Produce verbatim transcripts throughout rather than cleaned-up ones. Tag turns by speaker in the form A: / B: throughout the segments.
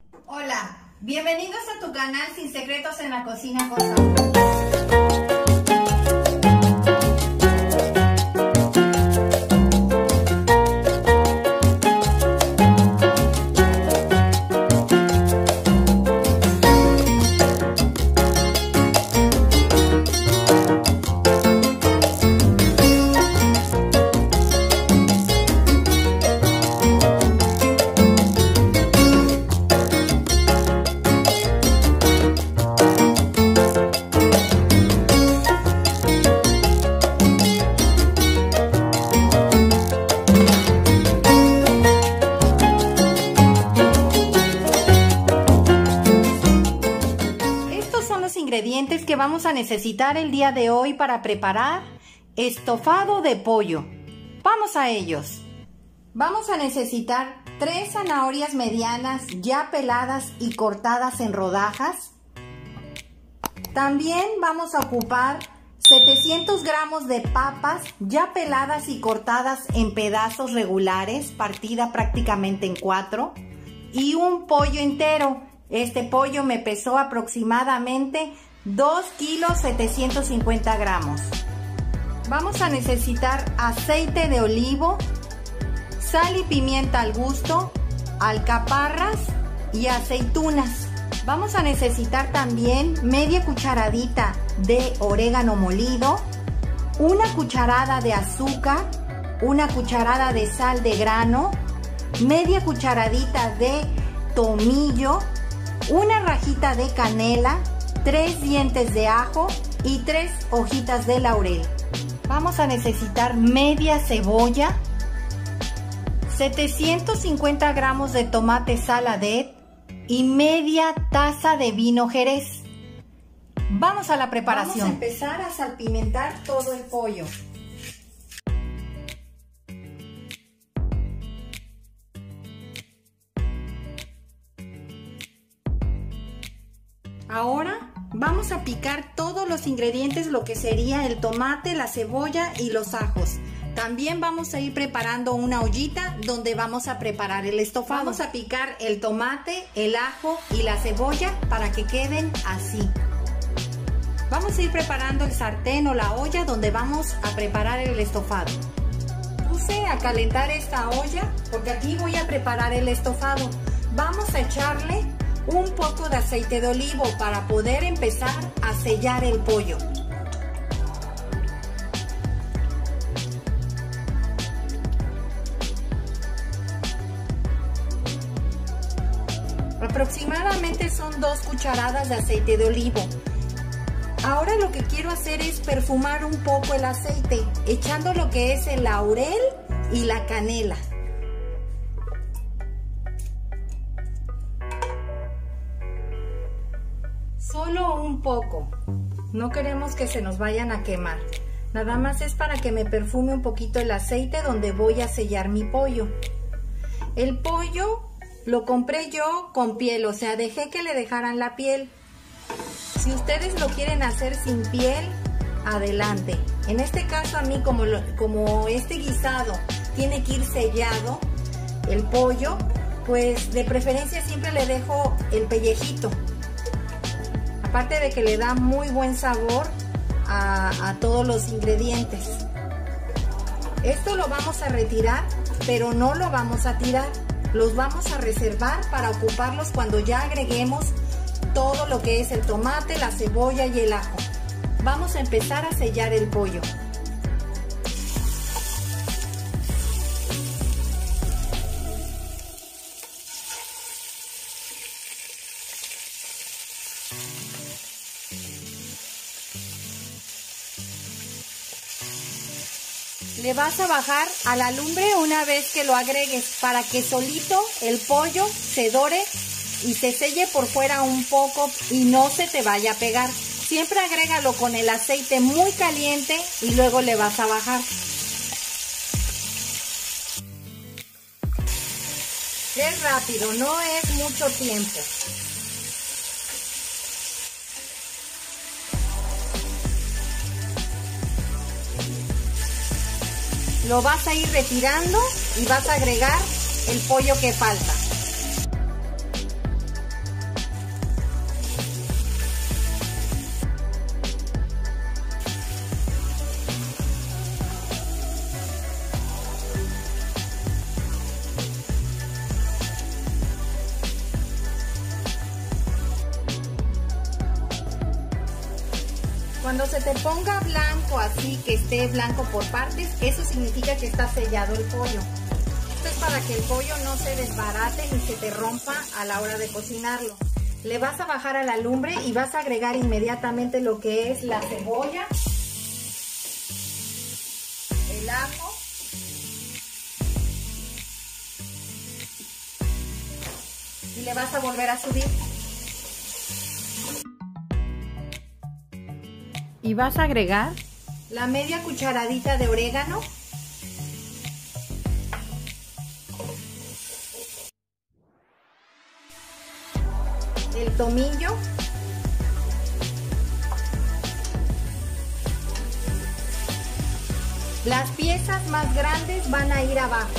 A: Hola, bienvenidos a tu canal Sin Secretos en la Cocina con Sabor. Ingredientes que vamos a necesitar el día de hoy para preparar estofado de pollo. Vamos a ellos. Vamos a necesitar tres zanahorias medianas ya peladas y cortadas en rodajas. También vamos a ocupar setecientos gramos de papas ya peladas y cortadas en pedazos regulares, partida prácticamente en cuatro, y un pollo entero. Este pollo me pesó aproximadamente dos kilos setecientos cincuenta gramos. Vamos a necesitar aceite de olivo, sal y pimienta al gusto, alcaparras y aceitunas. Vamos a necesitar también media cucharadita de orégano molido, una cucharada de azúcar, una cucharada de sal de grano, media cucharadita de tomillo, una rajita de canela, tres dientes de ajo y tres hojitas de laurel. Vamos a necesitar media cebolla, setecientos cincuenta gramos de tomate saladet y media taza de vino jerez. Vamos a la preparación. Vamos a empezar a salpimentar todo el pollo. Ahora vamos a picar todos los ingredientes, lo que sería el tomate, la cebolla y los ajos. También vamos a ir preparando una ollita donde vamos a preparar el estofado. Vamos a picar el tomate, el ajo y la cebolla para que queden así. Vamos a ir preparando el sartén o la olla donde vamos a preparar el estofado. Puse a calentar esta olla porque aquí voy a preparar el estofado. Vamos a echarle un poco de aceite de olivo para poder empezar a sellar el pollo. Aproximadamente son dos cucharadas de aceite de olivo. Ahora lo que quiero hacer es perfumar un poco el aceite, echando lo que es el laurel y la canela. Solo un poco, no queremos que se nos vayan a quemar, nada más es para que me perfume un poquito el aceite donde voy a sellar mi pollo. El pollo lo compré yo con piel, o sea, dejé que le dejaran la piel. Si ustedes lo quieren hacer sin piel, adelante. En este caso a mí, como, lo, como este guisado tiene que ir sellado, el pollo, pues de preferencia siempre le dejo el pellejito. Aparte de que le da muy buen sabor a, a todos los ingredientes. Esto lo vamos a retirar, pero no lo vamos a tirar. Los vamos a reservar para ocuparlos cuando ya agreguemos todo lo que es el tomate, la cebolla y el ajo. Vamos a empezar a sellar el pollo. Le vas a bajar a la lumbre una vez que lo agregues para que solito el pollo se dore y se selle por fuera un poco y no se te vaya a pegar. Siempre agrégalo con el aceite muy caliente y luego le vas a bajar. Es rápido, no es mucho tiempo. Lo vas a ir retirando y vas a agregar el pollo que falta. Cuando se te ponga blanco, así que esté blanco por partes, eso significa que está sellado el pollo. Esto es para que el pollo no se desbarate ni se te rompa a la hora de cocinarlo. Le vas a bajar a la lumbre y vas a agregar inmediatamente lo que es la cebolla, el ajo, y le vas a volver a subir. Y vas a agregar la media cucharadita de orégano, el tomillo, las piezas más grandes van a ir abajo.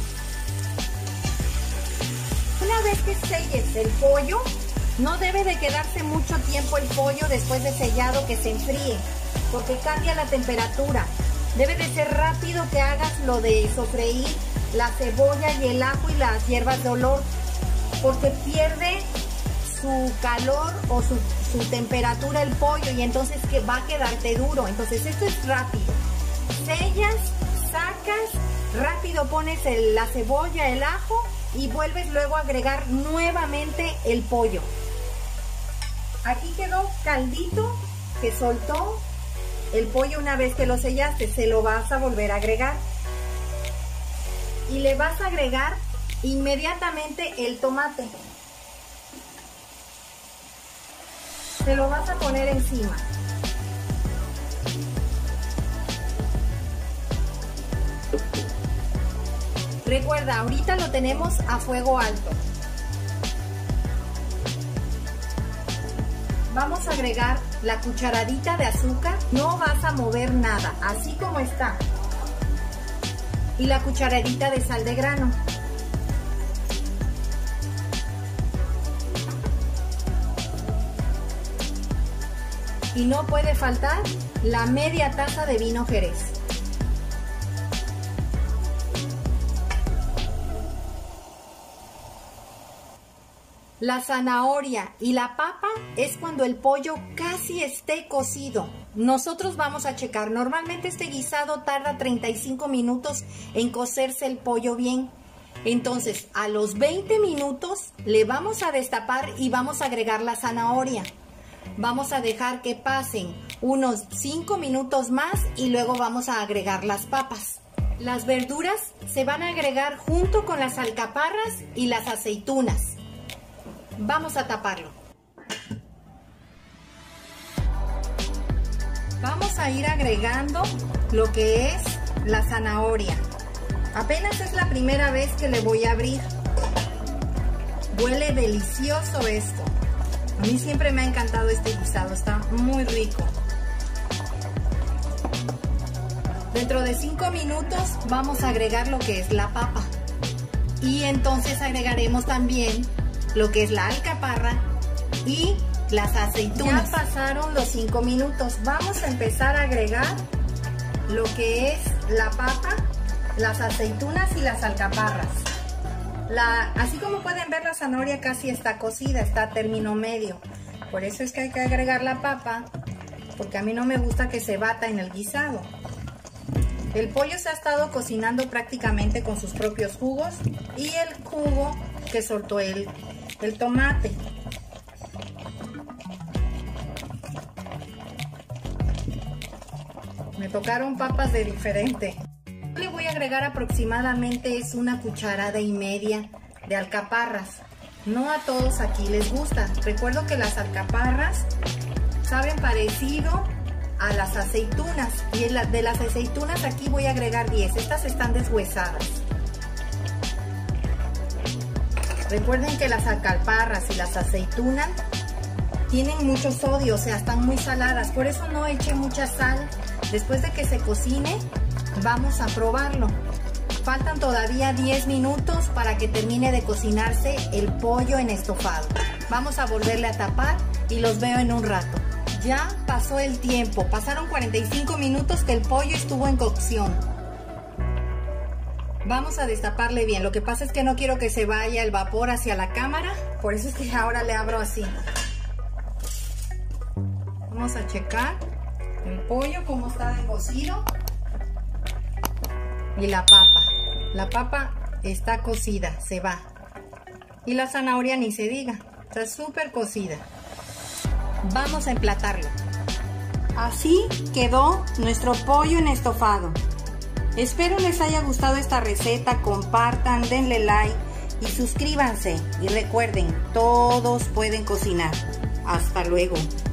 A: Una vez que selles el pollo, no debe de quedarse mucho tiempo el pollo después de sellado que se enfríe, porque cambia la temperatura. Debe de ser rápido que hagas lo de sofreír la cebolla y el ajo y las hierbas de olor, porque pierde su calor o su, su temperatura el pollo y entonces que va a quedarte duro. Entonces esto es rápido. Sellas, sacas, rápido pones el, la cebolla, el ajo y vuelves luego a agregar nuevamente el pollo. Aquí quedó caldito que soltó el pollo. Una vez que lo sellaste, se lo vas a volver a agregar. Y le vas a agregar inmediatamente el tomate. Se lo vas a poner encima. Recuerda, ahorita lo tenemos a fuego alto. Vamos a agregar la cucharadita de azúcar, no vas a mover nada, así como está. Y la cucharadita de sal de grano. Y no puede faltar la media taza de vino Jerez. La zanahoria y la papa es cuando el pollo casi esté cocido. Nosotros vamos a checar. Normalmente este guisado tarda treinta y cinco minutos en cocerse el pollo bien. Entonces, a los veinte minutos le vamos a destapar y vamos a agregar la zanahoria. Vamos a dejar que pasen unos cinco minutos más y luego vamos a agregar las papas. Las verduras se van a agregar junto con las alcaparras y las aceitunas. Vamos a taparlo. Vamos a ir agregando lo que es la zanahoria. Apenas es la primera vez que le voy a abrir. Huele delicioso esto. A mí siempre me ha encantado este guisado, está muy rico. Dentro de cinco minutos vamos a agregar lo que es la papa. Y entonces agregaremos también lo que es la alcaparra y las aceitunas. Ya pasaron los cinco minutos. Vamos a empezar a agregar lo que es la papa, las aceitunas y las alcaparras. La, así como pueden ver, la zanahoria casi está cocida, está a término medio. Por eso es que hay que agregar la papa, porque a mí no me gusta que se bata en el guisado. El pollo se ha estado cocinando prácticamente con sus propios jugos y el jugo que soltó el, el tomate. Me tocaron papas de diferente. Le voy a agregar aproximadamente es una cucharada y media de alcaparras. No a todos aquí les gusta. Recuerdo que las alcaparras saben parecido a las aceitunas. Y de las aceitunas aquí voy a agregar diez. Estas están deshuesadas. Recuerden que las alcaparras y las aceitunas tienen mucho sodio, o sea, están muy saladas. Por eso no eche mucha sal. Después de que se cocine, vamos a probarlo. Faltan todavía diez minutos para que termine de cocinarse el pollo en estofado. Vamos a volverle a tapar y los veo en un rato. Ya pasó el tiempo, pasaron cuarenta y cinco minutos que el pollo estuvo en cocción. Vamos a destaparle bien. Lo que pasa es que no quiero que se vaya el vapor hacia la cámara, por eso es que ahora le abro así. Vamos a checar. El pollo como está de cocido. Y la papa. La papa está cocida, se va. Y la zanahoria ni se diga, está súper cocida. Vamos a emplatarlo. Así quedó nuestro pollo en estofado. Espero les haya gustado esta receta, compartan, denle like y suscríbanse. Y recuerden, todos pueden cocinar. Hasta luego.